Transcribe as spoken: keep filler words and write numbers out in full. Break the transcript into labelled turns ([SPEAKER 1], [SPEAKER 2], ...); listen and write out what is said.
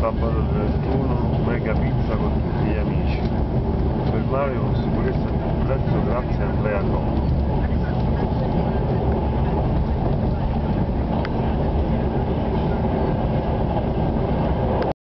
[SPEAKER 1] sabato trentuno, mega pizza con tutti gli amici. Per Mario con sicurezza il più prezzo, grazie Andrea.